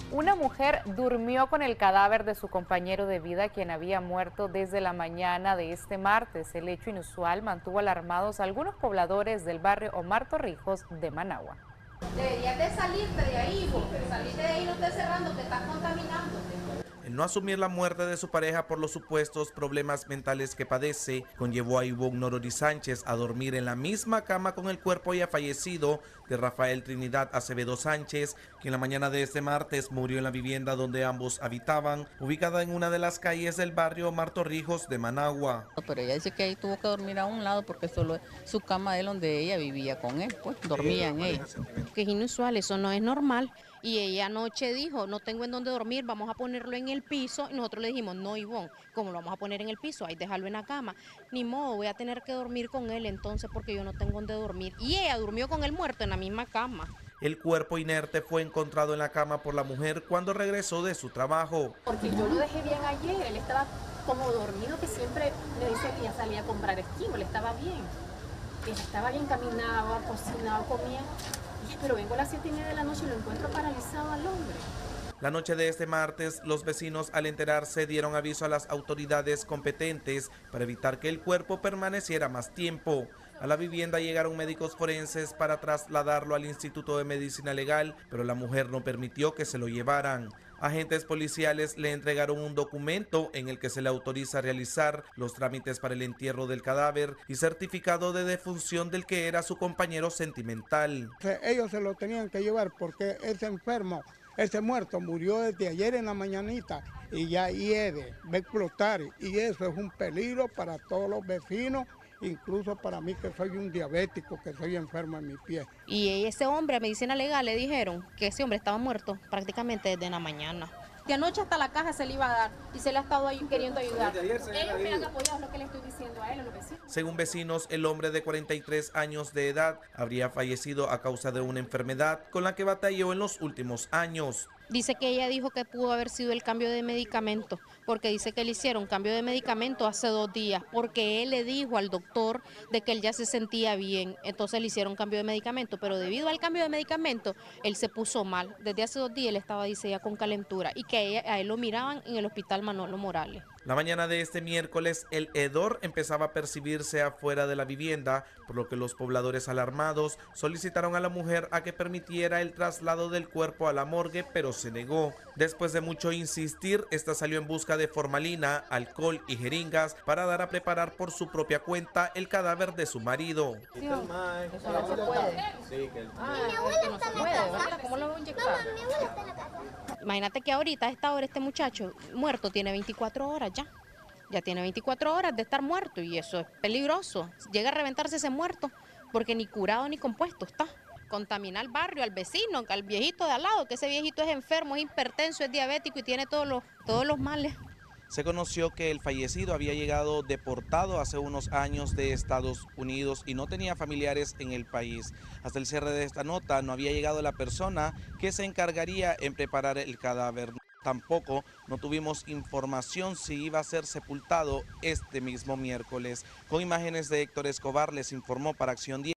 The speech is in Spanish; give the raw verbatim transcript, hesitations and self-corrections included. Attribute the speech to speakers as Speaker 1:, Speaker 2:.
Speaker 1: Una mujer durmió con el cadáver de su compañero de vida, quien había muerto desde la mañana de este martes. El hecho inusual mantuvo alarmados a algunos pobladores del barrio Omar Torrijos de Managua.
Speaker 2: Deberías de salirte de ahí, porque salirte de ahí no estés cerrando, te estás contaminando.
Speaker 3: El no asumir la muerte de su pareja por los supuestos problemas mentales que padece conllevó a Ivonne Norori Sánchez a dormir en la misma cama con el cuerpo ya fallecido de Rafael Trinidad Acevedo Sánchez, quien la mañana de este martes murió en la vivienda donde ambos habitaban, ubicada en una de las calles del barrio Omar Torrijos de Managua.
Speaker 4: Pero ella dice que ahí tuvo que dormir a un lado porque solo su cama de él donde ella vivía con él, pues dormía en ella.
Speaker 5: Que es inusual, eso no es normal. Y ella anoche dijo, no tengo en dónde dormir, vamos a ponerlo en el piso. Y nosotros le dijimos, no, Ivonne, ¿cómo lo vamos a poner en el piso? Ahí dejarlo en la cama. Ni modo, voy a tener que dormir con él entonces porque yo no tengo dónde dormir. Y ella durmió con el muerto en la misma cama.
Speaker 3: El cuerpo inerte fue encontrado en la cama por la mujer cuando regresó de su trabajo.
Speaker 6: Porque yo lo dejé bien ayer, él estaba como dormido, que siempre me dice que ya salía a comprar esquimol, estaba bien. Él estaba bien, caminaba, cocinaba, comía. Pero vengo a las siete y media de la noche y lo encuentro paralizado al hombre.
Speaker 3: La noche de este martes, los vecinos al enterarse dieron aviso a las autoridades competentes para evitar que el cuerpo permaneciera más tiempo. A la vivienda llegaron médicos forenses para trasladarlo al Instituto de Medicina Legal, pero la mujer no permitió que se lo llevaran. Agentes policiales le entregaron un documento en el que se le autoriza a realizar los trámites para el entierro del cadáver y certificado de defunción del que era su compañero sentimental.
Speaker 7: Ellos se lo tenían que llevar porque ese enfermo, ese muerto murió desde ayer en la mañanita y ya hiede, va a explotar, y eso es un peligro para todos los vecinos, incluso para mí que soy un diabético, que soy enfermo en mi pie.
Speaker 5: Y ese hombre a medicina legal le dijeron que ese hombre estaba muerto prácticamente desde la mañana.
Speaker 6: De anoche hasta la caja se le iba a dar y se le ha estado ahí queriendo ayudar. Ellos me han apoyado, es lo que le estoy diciendo a él, a los vecinos.
Speaker 3: Según vecinos, el hombre de cuarenta y tres años de edad habría fallecido a causa de una enfermedad con la que batalló en los últimos años.
Speaker 5: Dice que ella dijo que pudo haber sido el cambio de medicamento, porque dice que le hicieron cambio de medicamento hace dos días, porque él le dijo al doctor de que él ya se sentía bien, entonces le hicieron cambio de medicamento, pero debido al cambio de medicamento, él se puso mal. Desde hace dos días él estaba, dice, ya con calentura, y que a, ella, a él lo miraban en el hospital Manolo Morales.
Speaker 3: La mañana de este miércoles, el hedor empezaba a percibirse afuera de la vivienda, por lo que los pobladores alarmados solicitaron a la mujer a que permitiera el traslado del cuerpo a la morgue, pero se negó. Después de mucho insistir, esta salió en busca de formalina, alcohol y jeringas para dar a preparar por su propia cuenta el cadáver de su marido.
Speaker 5: Eso no se puede. Sí, que no se puede, ¿verdad? ¿Cómo lo voy a inyectar? Imagínate que ahorita, a esta hora, este muchacho muerto tiene veinticuatro horas ya. Ya tiene veinticuatro horas de estar muerto y eso es peligroso. Llega a reventarse ese muerto porque ni curado ni compuesto está. Contaminar al barrio, al vecino, al viejito de al lado, que ese viejito es enfermo, es hipertenso, es diabético y tiene todos los, todos los males.
Speaker 3: Se conoció que el fallecido había llegado deportado hace unos años de Estados Unidos y no tenía familiares en el país. Hasta el cierre de esta nota no había llegado la persona que se encargaría en preparar el cadáver. Tampoco no tuvimos información si iba a ser sepultado este mismo miércoles. Con imágenes de Héctor Escobar les informó para Acción diez.